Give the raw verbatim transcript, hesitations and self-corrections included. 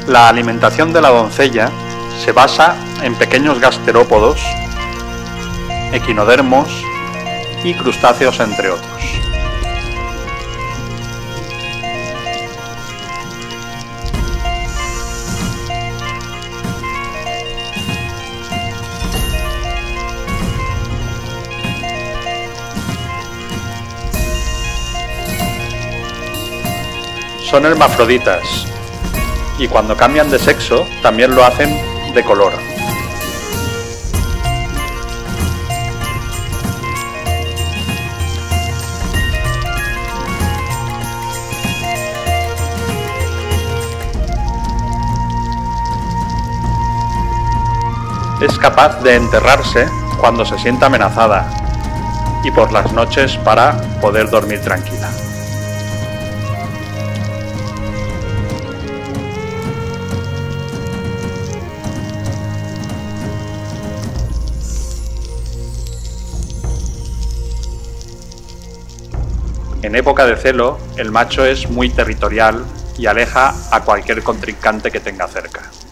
La alimentación de la doncella se basa en pequeños gasterópodos, equinodermos y crustáceos, entre otros. Son hermafroditas y cuando cambian de sexo también lo hacen de color. Es capaz de enterrarse cuando se sienta amenazada y por las noches para poder dormir tranquila. En época de celo, el macho es muy territorial y aleja a cualquier contrincante que tenga cerca.